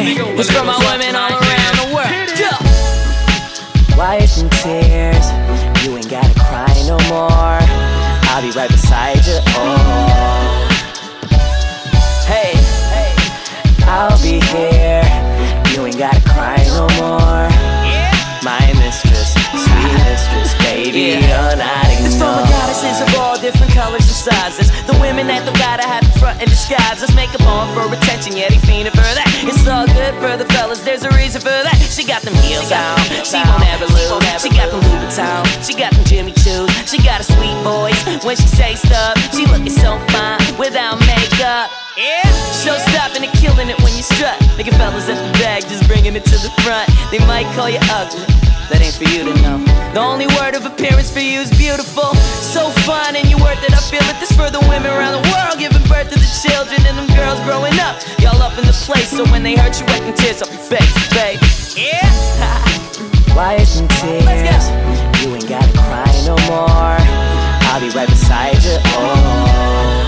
It's for my women all around the world. Yeah. Wiping tears, you ain't gotta cry no more. I'll be right beside you. Oh, hey, I'll be here. You ain't gotta cry no more. My mistress, sweet mistress, baby, you're not ignored. It's for my goddesses of all different colors and sizes. The women that don't gotta have the front in disguise. Let's make them all for attention, yeah, they fiendin' for that. It's all good for the fellas, there's a reason for that. She got them heels on, she won't ever lose. She got them Louiboutin, she got them Jimmy Choos. She got a sweet voice when she say stuff. She looking so fine without makeup. Yeah, show-stoppin and killin' it when you strut. Making fellas at the back, just bringing it to the front. They might call you ugly, that ain't for you to know. The only word of appearance for you is beautiful. So fun and you worth it, I feel it. This for the women around the world, giving birth to the children and them girls growing up. Y'all up in the place, so when they hurt you, wiping tears off your face, babe. Yeah. Wiping tears, you ain't gotta cry no more. I'll be right beside you. Oh,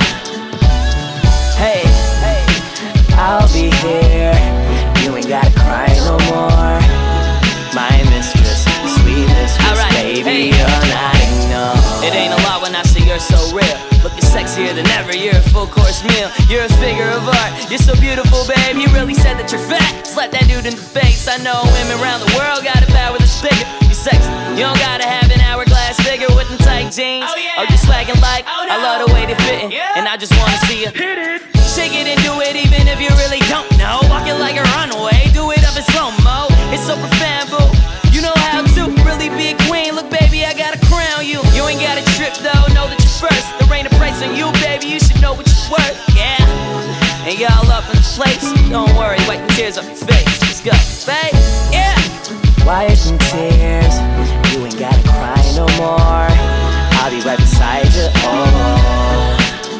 hey, I'll be here. You ain't gotta cry no more. My mistress, sweet mistress, baby, you're not ignored. It ain't a lot when I say you're so real. Looking sexier than ever, you're a full course meal. You're a figure of art, you're so beautiful, babe. He really said that you're fat, slap that dude in the face. I know women around the world got it bad with a figure. You're sexy, you don't gotta have an hourglass figure with them tight jeans. Or just swaggin' like, I love the way they fittin', and I just wanna see you hit it. Shake it and do it even if you really don't know. Walking like a runaway, do it up in slow-mo. It's so profound, boo. You know how to really be a queen. Look, baby, I gotta crown you. You ain't gotta trip, though, know that you're first. There ain't a price on you, baby, you should know what you're worth. Yeah, and y'all up in the place. Don't worry, wipe the tears off your face. Let's go, babe, yeah. Wiping tears, you ain't gotta cry no more. I'll be right beside you. Oh,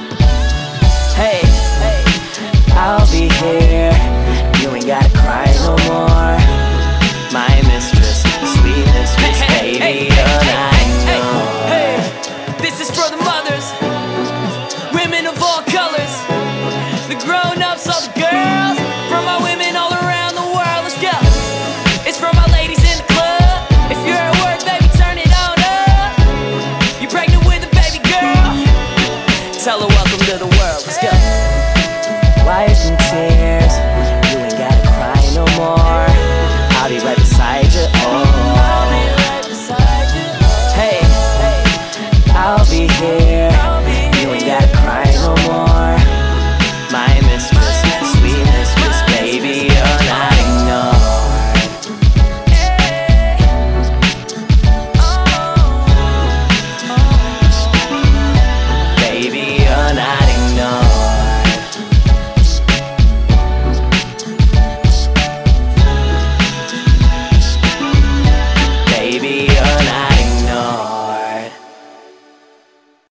hey, I'll be here. You ain't gotta cry no more. My mistress, sweet mistress, baby, you're not ignored. Hey, this is for the mothers, women of all colors, the grown-ups, all the girls, for my women all around the world. Let's go. It's for my ladies in the club. If you're at work, baby, turn it on up. You pregnant with a baby girl, tell her welcome to the world. Let's go. Wiping tears, you ain't gotta cry no more. I'll be right beside you. Oh, hey, I'll be here.